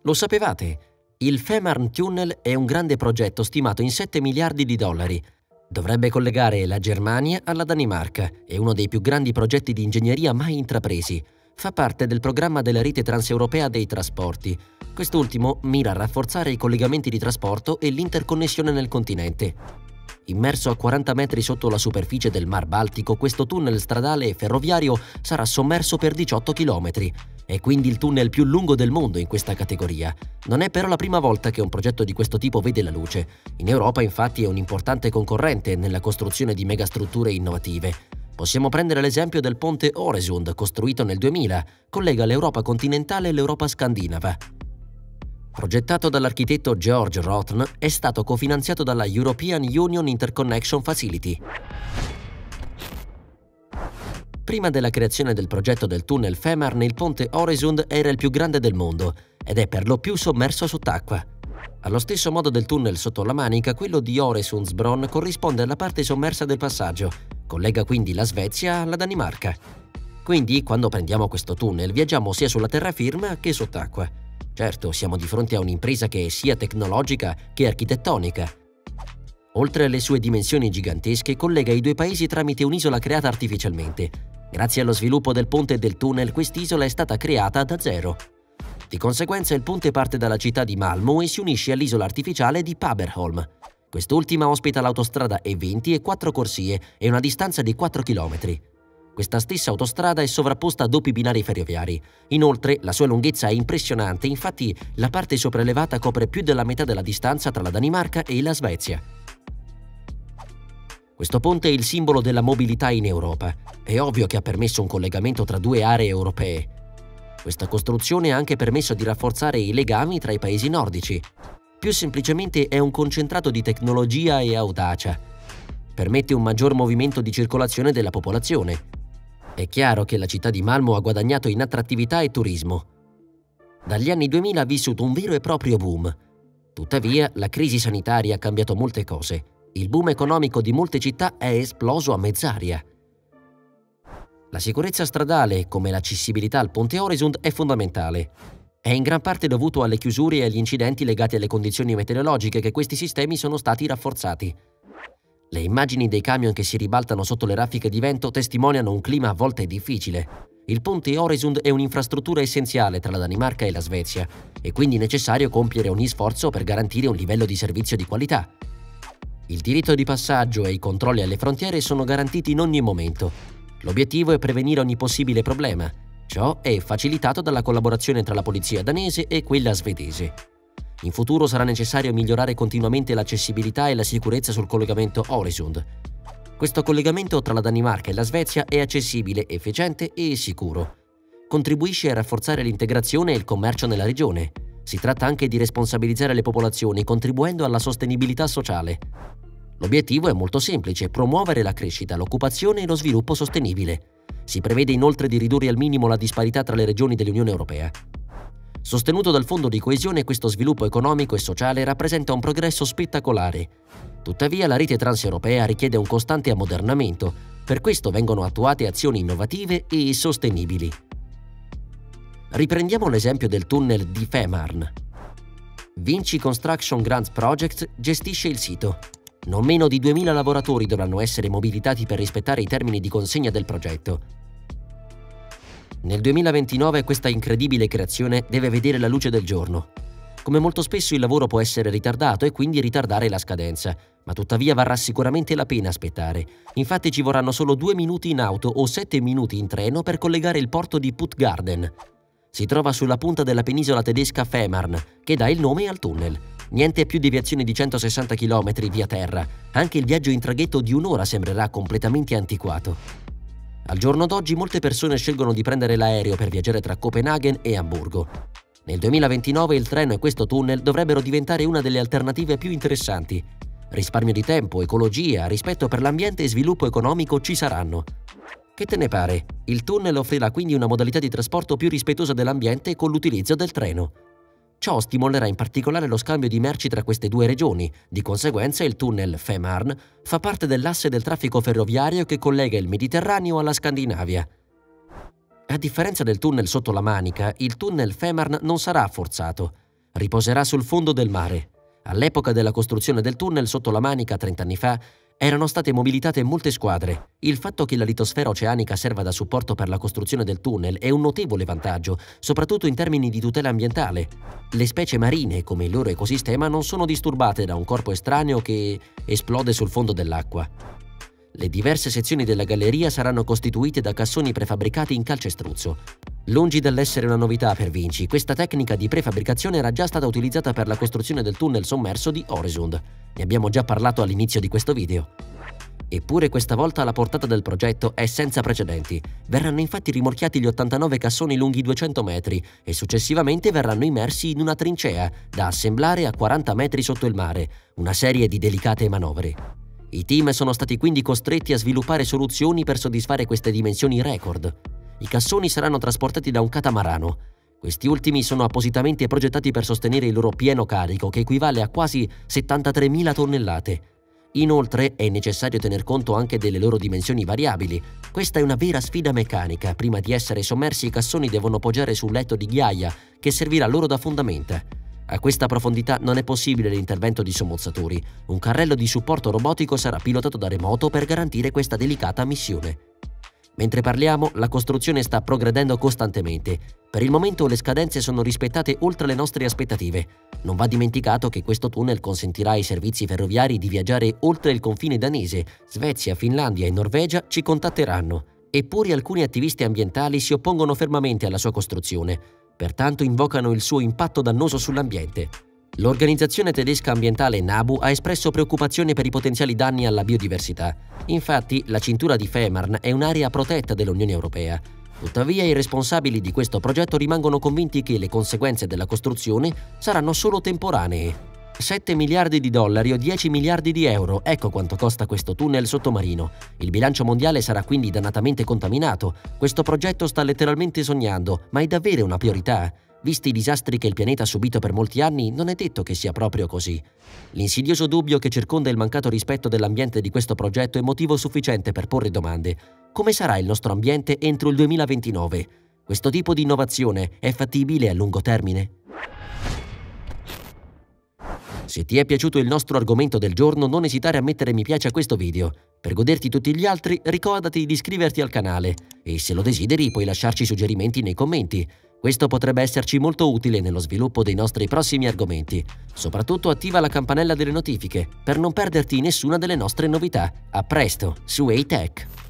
Lo sapevate? Il Fehmarn Tunnel è un grande progetto stimato in 7 miliardi di dollari. Dovrebbe collegare la Germania alla Danimarca. È uno dei più grandi progetti di ingegneria mai intrapresi. Fa parte del programma della rete transeuropea dei trasporti. Quest'ultimo mira a rafforzare i collegamenti di trasporto e l'interconnessione nel continente. Immerso a 40 metri sotto la superficie del Mar Baltico, questo tunnel stradale e ferroviario sarà sommerso per 18 chilometri. È quindi il tunnel più lungo del mondo in questa categoria. Non è però la prima volta che un progetto di questo tipo vede la luce. In Europa, infatti, è un importante concorrente nella costruzione di megastrutture innovative. Possiamo prendere l'esempio del ponte Øresund, costruito nel 2000, collega l'Europa continentale e l'Europa scandinava. Progettato dall'architetto George Rothn, è stato cofinanziato dalla European Union Interconnection Facility. Prima della creazione del progetto del tunnel Fehmarn, il ponte Øresund era il più grande del mondo ed è per lo più sommerso sott'acqua. Allo stesso modo del tunnel sotto la Manica, quello di Øresundsbron corrisponde alla parte sommersa del passaggio, collega quindi la Svezia alla Danimarca. Quindi, quando prendiamo questo tunnel, viaggiamo sia sulla terraferma che sott'acqua. Certo, siamo di fronte a un'impresa che è sia tecnologica che architettonica. Oltre alle sue dimensioni gigantesche, collega i due paesi tramite un'isola creata artificialmente. Grazie allo sviluppo del ponte e del tunnel, quest'isola è stata creata da zero. Di conseguenza, il ponte parte dalla città di Malmö e si unisce all'isola artificiale di Paberholm. Quest'ultima ospita l'autostrada E20 e 4 corsie e una distanza di 4 km. Questa stessa autostrada è sovrapposta a doppi binari ferroviari. Inoltre, la sua lunghezza è impressionante, infatti la parte sopraelevata copre più della metà della distanza tra la Danimarca e la Svezia. Questo ponte è il simbolo della mobilità in Europa. È ovvio che ha permesso un collegamento tra due aree europee. Questa costruzione ha anche permesso di rafforzare i legami tra i paesi nordici. Più semplicemente è un concentrato di tecnologia e audacia. Permette un maggior movimento di circolazione della popolazione. È chiaro che la città di Malmö ha guadagnato in attrattività e turismo. Dagli anni 2000 ha vissuto un vero e proprio boom. Tuttavia, la crisi sanitaria ha cambiato molte cose. Il boom economico di molte città è esploso a mezz'aria. La sicurezza stradale, come l'accessibilità al ponte Øresund, è fondamentale. È in gran parte dovuto alle chiusure e agli incidenti legati alle condizioni meteorologiche che questi sistemi sono stati rafforzati. Le immagini dei camion che si ribaltano sotto le raffiche di vento testimoniano un clima a volte difficile. Il ponte Øresund è un'infrastruttura essenziale tra la Danimarca e la Svezia, e quindi è necessario compiere ogni sforzo per garantire un livello di servizio di qualità. Il diritto di passaggio e i controlli alle frontiere sono garantiti in ogni momento. L'obiettivo è prevenire ogni possibile problema. Ciò è facilitato dalla collaborazione tra la polizia danese e quella svedese. In futuro sarà necessario migliorare continuamente l'accessibilità e la sicurezza sul collegamento Øresund. Questo collegamento tra la Danimarca e la Svezia è accessibile, efficiente e sicuro. Contribuisce a rafforzare l'integrazione e il commercio nella regione. Si tratta anche di responsabilizzare le popolazioni contribuendo alla sostenibilità sociale. L'obiettivo è molto semplice: promuovere la crescita, l'occupazione e lo sviluppo sostenibile. Si prevede inoltre di ridurre al minimo la disparità tra le regioni dell'Unione Europea. Sostenuto dal Fondo di Coesione, questo sviluppo economico e sociale rappresenta un progresso spettacolare. Tuttavia, la rete transeuropea richiede un costante ammodernamento. Per questo vengono attuate azioni innovative e sostenibili. Riprendiamo l'esempio del tunnel di Fehmarn. Vinci Construction Grants Project gestisce il sito. Non meno di 2000 lavoratori dovranno essere mobilitati per rispettare i termini di consegna del progetto. Nel 2029 questa incredibile creazione deve vedere la luce del giorno. Come molto spesso il lavoro può essere ritardato e quindi ritardare la scadenza, ma tuttavia varrà sicuramente la pena aspettare. Infatti ci vorranno solo 2 minuti in auto o 7 minuti in treno per collegare il porto di Puttgarden. Si trova sulla punta della penisola tedesca Fehmarn, che dà il nome al tunnel. Niente più deviazioni di 160 km via terra. Anche il viaggio in traghetto di un'ora sembrerà completamente antiquato. Al giorno d'oggi molte persone scelgono di prendere l'aereo per viaggiare tra Copenaghen e Amburgo. Nel 2029 il treno e questo tunnel dovrebbero diventare una delle alternative più interessanti. Risparmio di tempo, ecologia, rispetto per l'ambiente e sviluppo economico ci saranno. Che te ne pare? Il tunnel offrirà quindi una modalità di trasporto più rispettosa dell'ambiente con l'utilizzo del treno. Ciò stimolerà in particolare lo scambio di merci tra queste due regioni. Di conseguenza il tunnel Fehmarn fa parte dell'asse del traffico ferroviario che collega il Mediterraneo alla Scandinavia. A differenza del tunnel sotto la Manica, il tunnel Fehmarn non sarà forzato. riposerà sul fondo del mare. All'epoca della costruzione del tunnel sotto la Manica 30 anni fa, erano state mobilitate molte squadre. Il fatto che la litosfera oceanica serva da supporto per la costruzione del tunnel è un notevole vantaggio, soprattutto in termini di tutela ambientale. Le specie marine, come il loro ecosistema, non sono disturbate da un corpo estraneo che esplode sul fondo dell'acqua. Le diverse sezioni della galleria saranno costituite da cassoni prefabbricati in calcestruzzo. Lungi dall'essere una novità per Vinci, questa tecnica di prefabbricazione era già stata utilizzata per la costruzione del tunnel sommerso di Øresund. Ne abbiamo già parlato all'inizio di questo video. Eppure questa volta la portata del progetto è senza precedenti. Verranno infatti rimorchiati gli 89 cassoni lunghi 200 metri e successivamente verranno immersi in una trincea da assemblare a 40 metri sotto il mare, una serie di delicate manovre. I team sono stati quindi costretti a sviluppare soluzioni per soddisfare queste dimensioni record. I cassoni saranno trasportati da un catamarano. Questi ultimi sono appositamente progettati per sostenere il loro pieno carico, che equivale a quasi 73.000 tonnellate. Inoltre è necessario tener conto anche delle loro dimensioni variabili. Questa è una vera sfida meccanica. Prima di essere sommersi, i cassoni devono poggiare sul letto di ghiaia, che servirà loro da fondamenta. A questa profondità non è possibile l'intervento di sommozzatori. Un carrello di supporto robotico sarà pilotato da remoto per garantire questa delicata missione. Mentre parliamo, la costruzione sta progredendo costantemente. Per il momento le scadenze sono rispettate oltre le nostre aspettative. Non va dimenticato che questo tunnel consentirà ai servizi ferroviari di viaggiare oltre il confine danese. Svezia, Finlandia e Norvegia ci contatteranno. Eppure alcuni attivisti ambientali si oppongono fermamente alla sua costruzione. Pertanto invocano il suo impatto dannoso sull'ambiente. L'organizzazione tedesca ambientale NABU ha espresso preoccupazione per i potenziali danni alla biodiversità. Infatti, la cintura di Fehmarn è un'area protetta dell'Unione Europea. Tuttavia, i responsabili di questo progetto rimangono convinti che le conseguenze della costruzione saranno solo temporanee. 7 miliardi di dollari o 10 miliardi di euro, ecco quanto costa questo tunnel sottomarino. Il bilancio mondiale sarà quindi dannatamente contaminato. Questo progetto sta letteralmente sognando, ma è davvero una priorità? Visti i disastri che il pianeta ha subito per molti anni, non è detto che sia proprio così. L'insidioso dubbio che circonda il mancato rispetto dell'ambiente di questo progetto è motivo sufficiente per porre domande. Come sarà il nostro ambiente entro il 2029? Questo tipo di innovazione è fattibile a lungo termine? Se ti è piaciuto il nostro argomento del giorno, non esitare a mettere mi piace a questo video. Per goderti tutti gli altri, ricordati di iscriverti al canale e se lo desideri puoi lasciarci suggerimenti nei commenti. Questo potrebbe esserci molto utile nello sviluppo dei nostri prossimi argomenti. Soprattutto attiva la campanella delle notifiche per non perderti nessuna delle nostre novità. A presto su A-Tech!